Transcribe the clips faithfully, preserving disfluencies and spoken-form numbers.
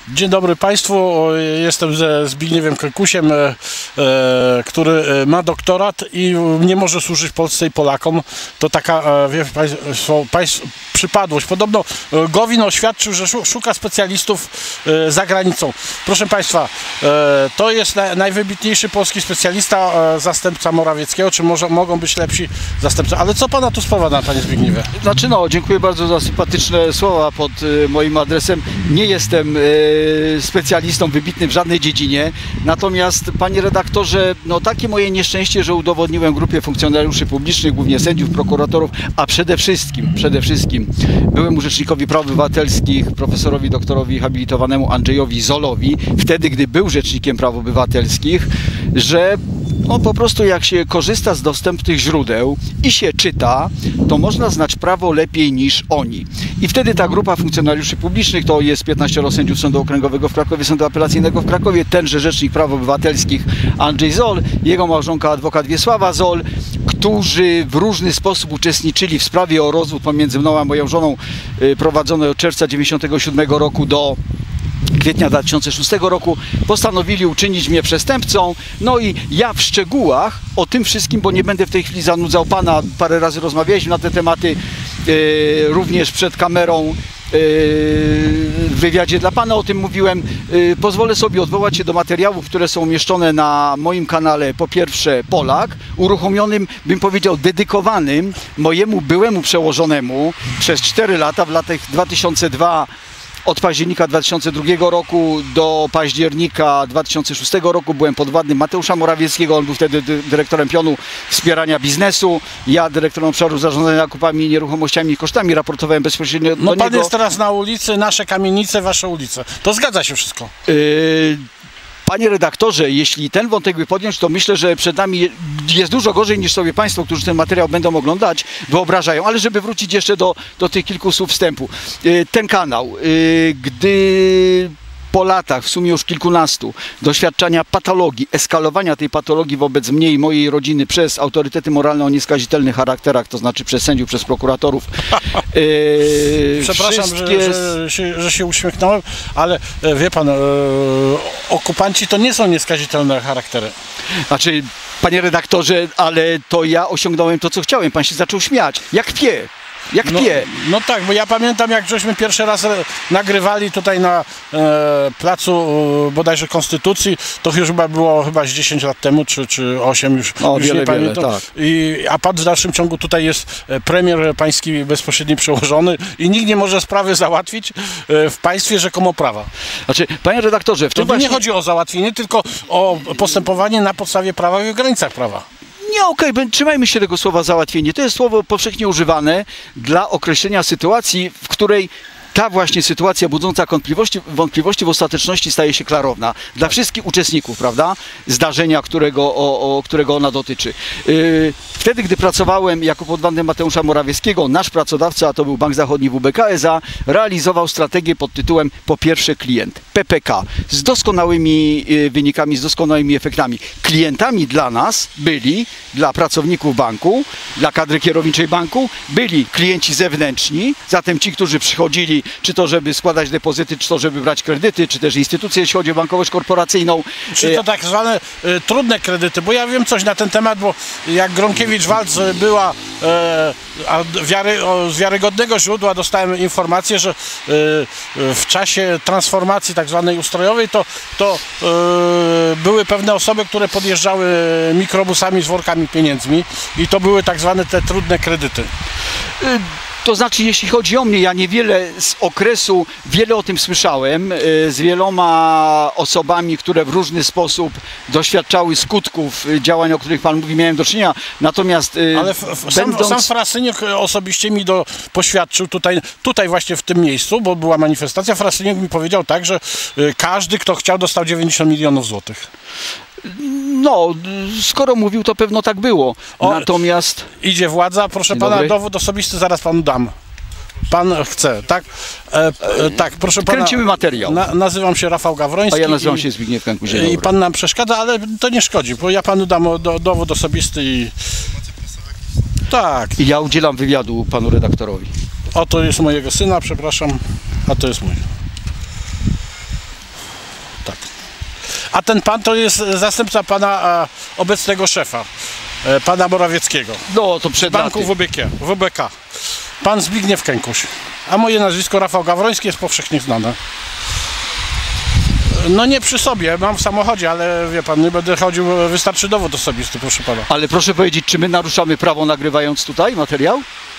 Dzień dobry Państwu, jestem ze Zbigniewem Kekusiem, e, e, który ma doktorat i nie może służyć Polsce i Polakom. To taka, e, wie Państwo, państw, przypadłość. Podobno Gowin oświadczył, że szuka specjalistów e, za granicą. Proszę Państwa, e, to jest na, najwybitniejszy polski specjalista, e, zastępca Morawieckiego, czy może, mogą być lepsi zastępcy. Ale co Pana tu sprowadza, Panie Zbigniewie? Znaczy no, dziękuję bardzo za sympatyczne słowa pod e, moim adresem. Nie jestem e, specjalistą wybitnym w żadnej dziedzinie, natomiast panie redaktorze, no takie moje nieszczęście, że udowodniłem grupie funkcjonariuszy publicznych, głównie sędziów, prokuratorów, a przede wszystkim, przede wszystkim byłemu rzecznikowi praw obywatelskich, profesorowi doktorowi habilitowanemu Andrzejowi Zolowi, wtedy gdy był rzecznikiem praw obywatelskich, że no po prostu jak się korzysta z dostępnych źródeł i się czyta, to można znać prawo lepiej niż oni. I wtedy ta grupa funkcjonariuszy publicznych, to jest piętnaścioro sędziów Sądu Okręgowego w Krakowie, Sądu Apelacyjnego w Krakowie, tenże rzecznik praw obywatelskich Andrzej Zoll, jego małżonka adwokat Wiesława Zoll, którzy w różny sposób uczestniczyli w sprawie o rozwód pomiędzy mną a moją żoną prowadzonej od czerwca dziewięćdziesiątego siódmego roku do kwietnia dwa tysiące szóstego roku, postanowili uczynić mnie przestępcą. No i ja w szczegółach o tym wszystkim, bo nie będę w tej chwili zanudzał pana, parę razy rozmawialiśmy na te tematy, yy, również przed kamerą, w wywiadzie dla pana o tym mówiłem. Pozwolę sobie odwołać się do materiałów, które są umieszczone na moim kanale, po pierwsze Polak, uruchomionym, bym powiedział, dedykowanym mojemu byłemu przełożonemu przez cztery lata, w latach dwa tysiące drugiego od października dwa tysiące drugiego roku do października dwa tysiące szóstego roku byłem podwładnym Mateusza Morawieckiego. On był wtedy dyrektorem pionu wspierania biznesu. Ja dyrektorem obszaru zarządzania nakupami, nieruchomościami i kosztami. Raportowałem bezpośrednio no do pan niego. jest teraz na ulicy, nasze kamienice, wasze ulice. To zgadza się wszystko. Yy... Panie redaktorze, jeśli ten wątek by podjąć, to myślę, że przed nami jest dużo gorzej niż sobie Państwo, którzy ten materiał będą oglądać, wyobrażają. Ale żeby wrócić jeszcze do, do tych kilku słów wstępu. Ten kanał, gdy po latach, w sumie już kilkunastu, doświadczania patologii, eskalowania tej patologii wobec mnie i mojej rodziny przez autorytety moralne o nieskazitelnych charakterach, to znaczy przez sędziów, przez prokuratorów. Yy, Przepraszam, wszystkie... że, że, się, że się uśmiechnąłem, ale wie pan, yy, okupanci to nie są nieskazitelne charaktery. Znaczy, panie redaktorze, ale to ja osiągnąłem to, co chciałem. Pan się zaczął śmiać. Jak pie. Jak no, pie. No tak, bo ja pamiętam, jak żeśmy pierwszy raz nagrywali tutaj na e, placu e, bodajże Konstytucji, to już chyba było chyba z dziesięć lat temu, czy, czy osiem już, o, już wiele, nie pamiętam. Wiele, tak. I, a pan w dalszym ciągu tutaj jest premier pański bezpośredni przełożony i nikt nie może sprawy załatwić e, w państwie rzekomo prawa. Znaczy, panie redaktorze, w tym to właśnie... nie chodzi o załatwienie, tylko o postępowanie na podstawie prawa i w granicach prawa. Nie, okej, okay, trzymajmy się tego słowa załatwienie. To jest słowo powszechnie używane dla określenia sytuacji, w której ta właśnie sytuacja budząca wątpliwości, wątpliwości w ostateczności staje się klarowna dla wszystkich uczestników, prawda? Zdarzenia, którego, o, o, którego ona dotyczy. Yy, wtedy, gdy pracowałem jako podwładny Mateusza Morawieckiego, nasz pracodawca, a to był Bank Zachodni W B K S A, realizował strategię pod tytułem po pierwsze klient, P P K, z doskonałymi yy, wynikami, z doskonałymi efektami. Klientami dla nas byli, dla pracowników banku, dla kadry kierowniczej banku, byli klienci zewnętrzni, zatem ci, którzy przychodzili czy to, żeby składać depozyty, czy to, żeby brać kredyty, czy też instytucje, jeśli chodzi o bankowość korporacyjną. Czy to tak zwane y, trudne kredyty, bo ja wiem coś na ten temat, bo jak Gronkiewicz-Waltz była e, a wiary, o, z wiarygodnego źródła dostałem informację, że y, w czasie transformacji tak zwanej ustrojowej to, to y, były pewne osoby, które podjeżdżały mikrobusami z workami pieniędzmi i to były tak zwane te trudne kredyty. Y To znaczy, jeśli chodzi o mnie, ja niewiele z okresu, wiele o tym słyszałem, z wieloma osobami, które w różny sposób doświadczały skutków działań, o których pan mówi, miałem do czynienia. Natomiast ale f, f, będąc... sam, sam Frasyniuk osobiście mi do, poświadczył tutaj, tutaj właśnie w tym miejscu, bo była manifestacja, Frasyniuk mi powiedział tak, że każdy, kto chciał, dostał dziewięćdziesiąt milionów złotych. No, skoro mówił, to pewno tak było. O, natomiast... Idzie władza, proszę pana, dobry. Dowód osobisty zaraz panu dam. Pan chce, tak? E, e, tak, proszę pana. Kręcimy materiał. Na, nazywam się Rafał Gawroński. A ja nazywam się Zbigniew Kekus. I pan nam przeszkadza, ale to nie szkodzi, bo ja panu dam do, dowód osobisty i... Tak. I ja udzielam wywiadu panu redaktorowi. Oto jest mojego syna, przepraszam, a to jest mój. tak. A ten pan to jest zastępca pana a, obecnego szefa, e, pana Morawieckiego. No, to przed Banku laty. W B K, W B K. Pan Zbigniew Kękuś. A moje nazwisko Rafał Gawroński jest powszechnie znane. No nie przy sobie, mam w samochodzie, ale wie pan, nie będę chodził, wystarczy dowód osobisty, proszę pana. Ale proszę powiedzieć, czy my naruszamy prawo nagrywając tutaj materiał?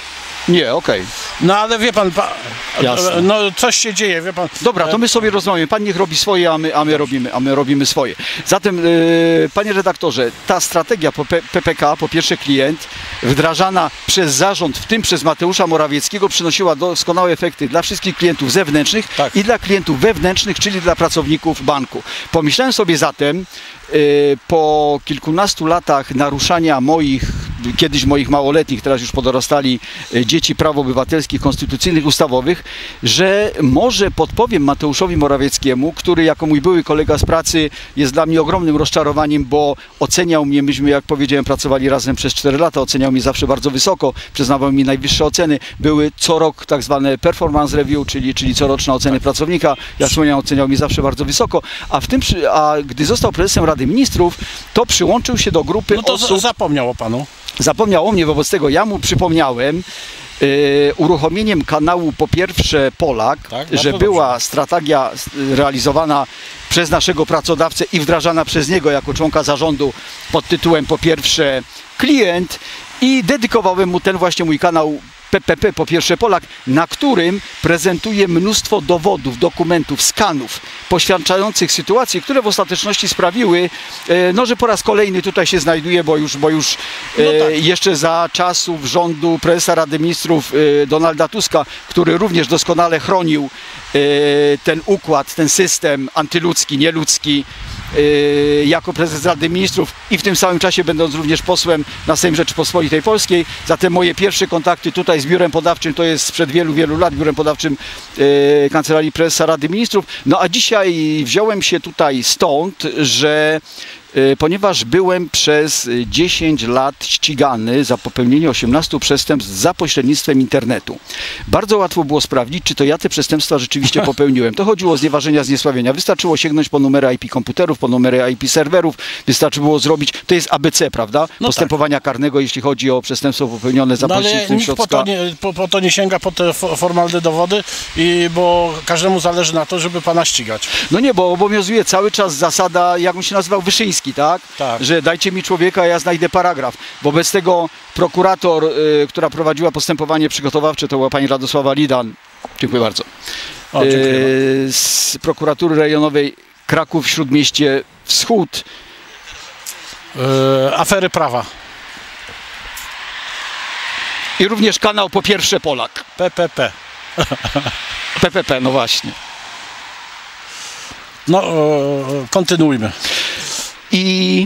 Nie, okej. No ale wie pan, pa, Jasne. no coś się dzieje, wie pan. Dobra, to my sobie rozmawiamy. Pan niech robi swoje, a my, a my, robimy, a my robimy swoje. Zatem, yy, panie redaktorze, ta strategia po P P K, po pierwsze klient, wdrażana przez zarząd, w tym przez Mateusza Morawieckiego, przynosiła doskonałe efekty dla wszystkich klientów zewnętrznych Tak. i dla klientów wewnętrznych, czyli dla pracowników banku. Pomyślałem sobie zatem, yy, po kilkunastu latach naruszania moich, kiedyś moich małoletnich, teraz już podorastali yy, dzieci praw obywatelskich, konstytucyjnych, ustawowych, że może podpowiem Mateuszowi Morawieckiemu, który jako mój były kolega z pracy jest dla mnie ogromnym rozczarowaniem, bo oceniał mnie, myśmy jak powiedziałem pracowali razem przez cztery lata, oceniał mnie zawsze bardzo wysoko, przyznawał mi najwyższe oceny, były co rok tak zwane performance review, czyli, czyli coroczne oceny tak. pracownika, ja wspomniałem, oceniał mnie zawsze bardzo wysoko, a, w tym, przy- a gdy został prezesem Rady Ministrów, to przyłączył się do grupy No to osób... zapomniał o panu. Zapomniał o mnie, wobec tego ja mu przypomniałem, Yy, uruchomieniem kanału po pierwsze Polak, Tak, że bardzo była dobrze. strategia realizowana przez naszego pracodawcę i wdrażana przez niego jako członka zarządu pod tytułem po pierwsze klient i dedykowałem mu ten właśnie mój kanał P P P, po pierwsze Polak, na którym prezentuję mnóstwo dowodów, dokumentów, skanów poświadczających sytuacje, które w ostateczności sprawiły, e, no, że po raz kolejny tutaj się znajduję, bo już, bo już e, No tak. jeszcze za czasów rządu prezesa Rady Ministrów e, Donalda Tuska, który również doskonale chronił e, ten układ, ten system antyludzki, nieludzki, Yy, jako prezes Rady Ministrów i w tym samym czasie będąc również posłem na Sejm Rzeczypospolitej Polskiej. Zatem moje pierwsze kontakty tutaj z biurem podawczym to jest sprzed wielu, wielu lat, biurem podawczym yy, Kancelarii Prezesa Rady Ministrów. No a dzisiaj wziąłem się tutaj stąd, że yy, ponieważ byłem przez dziesięć lat ścigany za popełnienie osiemnastu przestępstw za pośrednictwem internetu. Bardzo łatwo było sprawdzić, czy to ja te przestępstwa rzeczywiście popełniłem. To chodziło o znieważenia, zniesławienia. Wystarczyło sięgnąć po numery I P komputerów, po numery I P serwerów, wystarczy było zrobić, to jest A B C, prawda? No Postępowania tak. karnego, jeśli chodzi o przestępstwo popełnione za No ale pośrednictwem nikt po środka. to, nie, po, po to nie sięga po te fo- formalne dowody, i bo każdemu zależy na to, żeby pana ścigać. No nie, bo obowiązuje cały czas zasada, jak on się nazywał, Wyszyński, tak? Tak. Że dajcie mi człowieka, a ja znajdę paragraf. Wobec tego prokurator, y, która prowadziła postępowanie przygotowawcze, to była pani Radosława Lidan. Dziękuję bardzo. O, dziękuję. Y, z prokuratury rejonowej Kraków-Śródmieście Wschód. Yy, afery prawa. I również kanał po pierwsze Polak. P P P. P P P, no właśnie. No, yy, kontynuujmy. I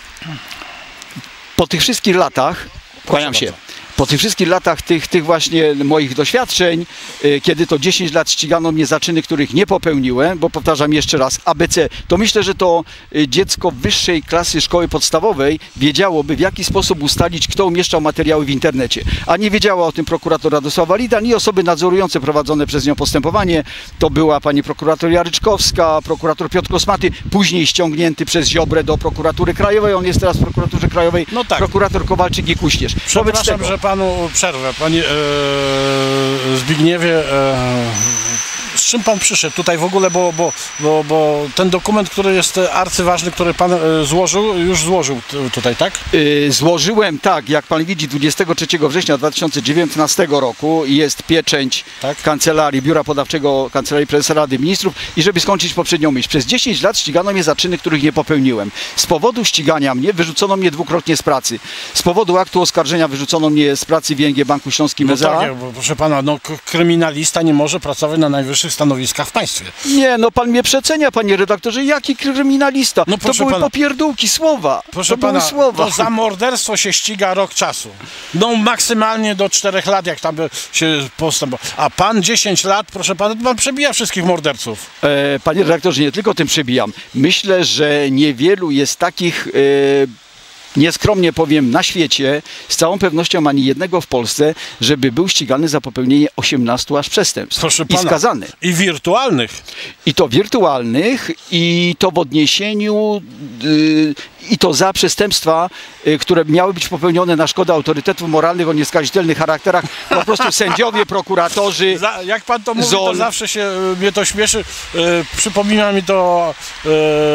po tych wszystkich latach, kłaniam się, bardzo. po tych wszystkich latach tych, tych właśnie moich doświadczeń, y, kiedy to dziesięć lat ścigano mnie za czyny, których nie popełniłem, bo powtarzam jeszcze raz, A B C, to myślę, że to y, dziecko wyższej klasy szkoły podstawowej wiedziałoby, w jaki sposób ustalić, kto umieszczał materiały w internecie. A nie wiedziała o tym prokurator Radosława Lidan i osoby nadzorujące prowadzone przez nią postępowanie. To była pani prokurator Jaryczkowska, prokurator Piotr Kosmaty, później ściągnięty przez Ziobrę do prokuratury krajowej, on jest teraz w prokuraturze krajowej, No tak. prokurator Kowalczyk i Kuśnierz. Wobec Przepraszam, tego- że panu przerwę. Panie e, Zbigniewie, e, z czym pan przyszedł tutaj w ogóle, bo, bo, bo, bo ten dokument, który jest arcyważny, który pan e, złożył, już złożył t- tutaj, tak? Yy, złożyłem, tak, jak pan widzi, dwudziestego trzeciego września dwa tysiące dziewiętnastego roku jest pieczęć Tak. Kancelarii, Biura Podawczego Kancelarii Prezesa Rady Ministrów i żeby skończyć poprzednią myśl, przez dziesięć lat ścigano mnie za czyny, których nie popełniłem. Z powodu ścigania mnie wyrzucono mnie dwukrotnie z pracy. Z powodu aktu oskarżenia wyrzucono mnie z pracy w I N G Banku Śląskim No S A. tak, bo, proszę pana, no, k- kryminalista nie może pracować na najwyższych stanowiskach w państwie. Nie, no pan mnie przecenia, panie redaktorze, jaki kryminalista? No to proszę były pana. popierdółki, słowa. Proszę to pana, były słowa. to za morderstwo się ściga rok czasu. No maksymalnie do czterech lat, jak tam by się postępowało. A pan dziesięć lat, proszę pana, to pan przebija wszystkich morderców. E, Panie redaktorze, nie tylko tym przebijam. Myślę, że niewielu jest takich e, nieskromnie powiem, na świecie, z całą pewnością ani jednego w Polsce, żeby był ścigany za popełnienie osiemnastu aż przestępstw. Proszę I pana, skazany. I wirtualnych. I to wirtualnych, i to w odniesieniu, yy, i to za przestępstwa, yy, które miały być popełnione na szkodę autorytetów moralnych o nieskazitelnych charakterach. Po prostu sędziowie, prokuratorzy. Za, jak pan to mówi, Zol. to zawsze się mnie to śmieszy. Yy, przypomina mi to yy,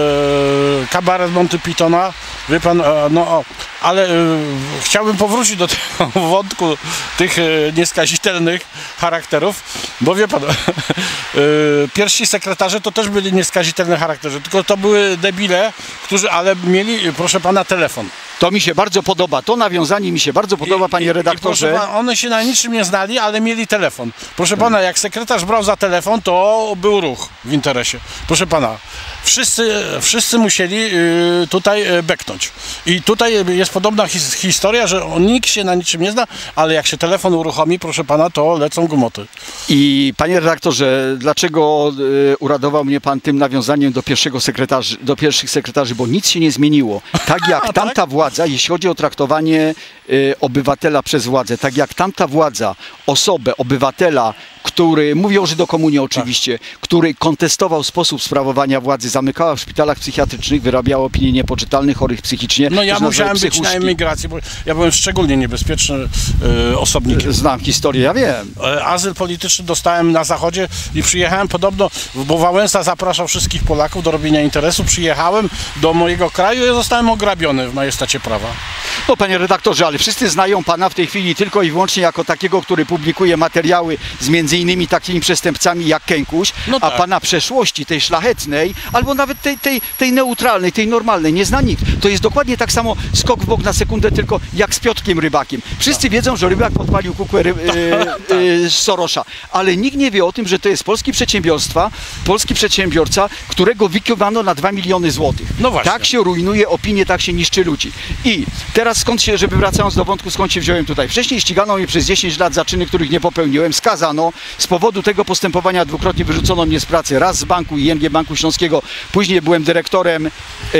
kabaret Monty Pythona. Wie pan, yy, no o, ale yy, chciałbym powrócić do tego wątku tych yy, nieskazitelnych charakterów, bo wie pan, yy, pierwsi sekretarze to też byli nieskazitelne charaktery, tylko to były debile, którzy, ale mieli, proszę pana, telefon. To mi się bardzo podoba. To nawiązanie mi się bardzo podoba, I, panie i, redaktorze. I proszę pana, one się na niczym nie znali, ale mieli telefon. Proszę pana, jak sekretarz brał za telefon, to był ruch w interesie. Proszę pana, wszyscy, wszyscy musieli y, tutaj y, beknąć. I tutaj jest podobna his, historia, że nikt się na niczym nie zna, ale jak się telefon uruchomi, proszę pana, to lecą gumoty. I panie redaktorze, dlaczego y, uradował mnie pan tym nawiązaniem do pierwszego sekretarzy, do pierwszych sekretarzy, bo nic się nie zmieniło. Tak jak tamta władza, jeśli chodzi o traktowanie y, obywatela przez władzę, tak jak tamta władza, osobę, obywatela, który, mówię o Żydokomunie oczywiście, tak. który kontestował sposób sprawowania władzy, zamykała w szpitalach psychiatrycznych, wyrabiała opinie niepoczytalne, chorych psychicznie. No ja musiałem być na emigracji, bo ja byłem szczególnie niebezpieczny y, osobnikiem. Znam historię, ja wiem. Azyl polityczny dostałem na zachodzie i przyjechałem podobno, bo Wałęsa zapraszał wszystkich Polaków do robienia interesu. Przyjechałem do mojego kraju i zostałem ograbiony w majestacie prawa. No panie redaktorze, ale wszyscy znają pana w tej chwili tylko i wyłącznie jako takiego, który publikuje materiały z między innymi takimi przestępcami jak Kękuś, no tak. A pana przeszłości, tej szlachetnej, albo nawet tej, tej, tej neutralnej, tej normalnej nie zna nikt. To jest dokładnie tak samo skok w bok na sekundę, tylko jak z Piotrkiem Rybakiem. Wszyscy tak. wiedzą, że Rybak podpalił kukłę ry, y, y, Sorosza, ale nikt nie wie o tym, że to jest polski przedsiębiorstwa, polski przedsiębiorca, którego wykiwano na dwa miliony złotych. No właśnie. Tak się rujnuje opinię, tak się niszczy ludzi. I teraz skąd się, żeby wracając do wątku, skąd się wziąłem tutaj. Wcześniej ścigano mnie przez dziesięć lat za czyny, których nie popełniłem, skazano. Z powodu tego postępowania dwukrotnie wyrzucono mnie z pracy. Raz z banku I N G Banku Śląskiego, później byłem dyrektorem yy,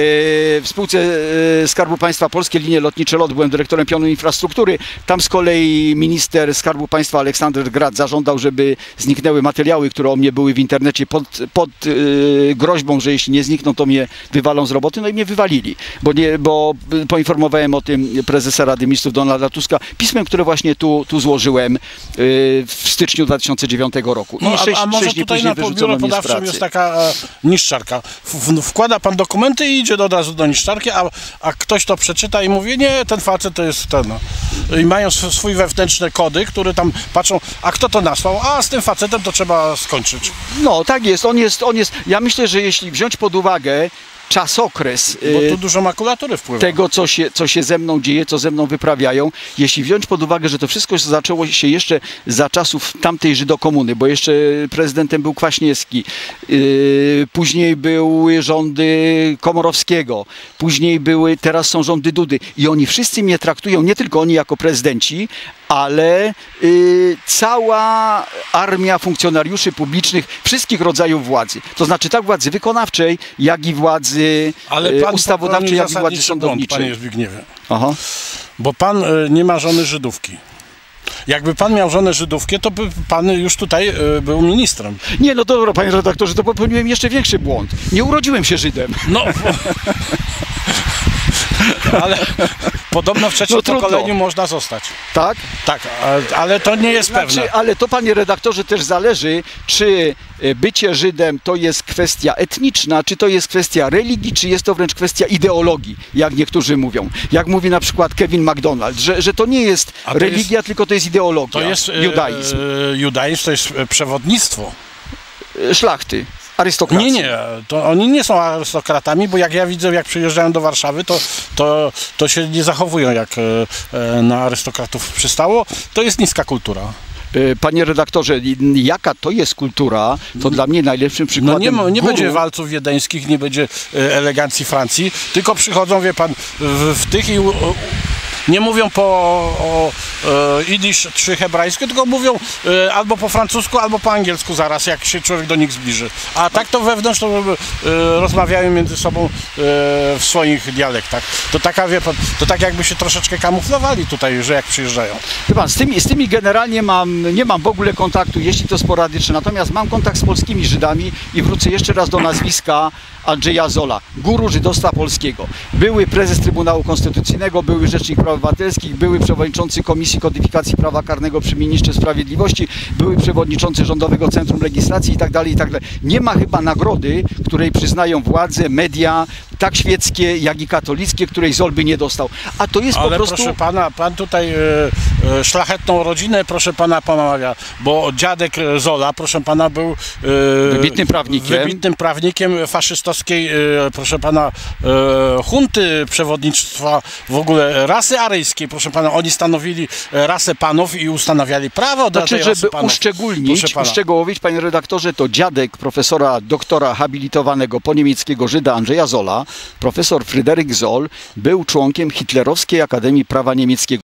w spółce yy, Skarbu Państwa Polskie Linie Lotnicze LOT, byłem dyrektorem pionu infrastruktury. Tam z kolei minister Skarbu Państwa Aleksander Grad zażądał, żeby zniknęły materiały, które o mnie były w internecie pod, pod yy, groźbą, że jeśli nie znikną, to mnie wywalą z roboty. No i mnie wywalili, bo, nie, bo poinformowałem o tym prezesa Rady Ministrów Donalda Tuska pismem, które właśnie tu, tu złożyłem yy, w styczniu dwa tysiące dziewiątego roku. I no, sześć, a, a może sześć tutaj na biuro podawczym jest taka e, niszczarka. W, wkłada pan dokumenty i idzie od razu do niszczarki, a, a ktoś to przeczyta i mówi, nie, ten facet to jest ten. No. I mają swój wewnętrzne kody, które tam patrzą, a kto to nasłał? A z tym facetem to trzeba skończyć. No tak jest, on jest, on jest. Ja myślę, że jeśli wziąć pod uwagę czasokres bo tu dużo makulatury wpływa. Tego, co się, co się ze mną dzieje, co ze mną wyprawiają. Jeśli wziąć pod uwagę, że to wszystko zaczęło się jeszcze za czasów tamtej Żydokomuny, bo jeszcze prezydentem był Kwaśniewski, yy, później były rządy Komorowskiego, później były, teraz są rządy Dudy i oni wszyscy mnie traktują, nie tylko oni jako prezydenci, ale y, cała armia funkcjonariuszy publicznych wszystkich rodzajów władzy. To znaczy tak władzy wykonawczej, jak i władzy ale pan y, ustawodawczej, jak i władzy sądowniczej. Panie Zbigniewie. Aha. Bo pan y, nie ma żony Żydówki. Jakby pan miał żonę Żydówkę, to by pan już tutaj y, był ministrem. Nie, no dobra, panie redaktorze, to popełniłem jeszcze większy błąd. Nie urodziłem się Żydem. No, ale podobno w trzecim no, pokoleniu można zostać. Tak? Tak, ale to nie jest znaczy, pewne. Ale to, panie redaktorze, też zależy, czy bycie Żydem to jest kwestia etniczna, czy to jest kwestia religii, czy jest to wręcz kwestia ideologii, jak niektórzy mówią. Jak mówi na przykład Kevin MacDonald, że, że to nie jest to religia, jest, tylko to jest ideologia. To jest judaizm. E, judaizm to jest przewodnictwo. Szlachty. Arystokracji. Nie, nie, to oni nie są arystokratami, bo jak ja widzę, jak przyjeżdżają do Warszawy, to, to, to się nie zachowują jak e, na arystokratów przystało. To jest niska kultura. Panie redaktorze, jaka to jest kultura, to dla mnie najlepszym przykładem. No nie, nie guru... będzie walców wiedeńskich, nie będzie elegancji Francji, tylko przychodzą, wie pan, w, w tych i u, nie mówią po o, e, idisz czy hebrajsku, tylko mówią e, albo po francusku, albo po angielsku zaraz, jak się człowiek do nich zbliży. A tak to wewnątrz to e, rozmawiają między sobą e, w swoich dialektach. To taka, wie pan, to tak jakby się troszeczkę kamuflowali tutaj, że jak przyjeżdżają. Wie pan, z tymi, z tymi generalnie mam, nie mam w ogóle kontaktu, jeśli to sporadyczne, natomiast mam kontakt z polskimi Żydami i wrócę jeszcze raz do nazwiska Andrzeja Zolla, guru żydostwa polskiego. Były prezes Trybunału Konstytucyjnego, były rzecznik praw obywatelskich, były przewodniczący Komisji Kodyfikacji Prawa Karnego przy Ministrze Sprawiedliwości, były przewodniczący Rządowego Centrum Legislacji i tak dalej, i tak dalej. Nie ma chyba nagrody, której przyznają władze, media, tak świeckie, jak i katolickie, której Zoll by nie dostał. A to jest Ale po prostu... proszę pana, pan tutaj e, e, szlachetną rodzinę, proszę pana, pomawia, bo dziadek Zolla, proszę pana, był e, Wybitnym prawnikiem. wybitnym prawnikiem faszystowskiej, e, proszę pana, e, hunty przewodnictwa w ogóle rasy aryjskiej, proszę pana, oni stanowili rasę panów i ustanawiali prawo dla Znaczy, tej rasy żeby panów. uszczególnić, uszczegółowić, panie redaktorze, to dziadek profesora doktora habilitowanego po niemieckiego Żyda Andrzeja Zolla, profesor Fryderyk Zoll, był członkiem Hitlerowskiej Akademii Prawa Niemieckiego.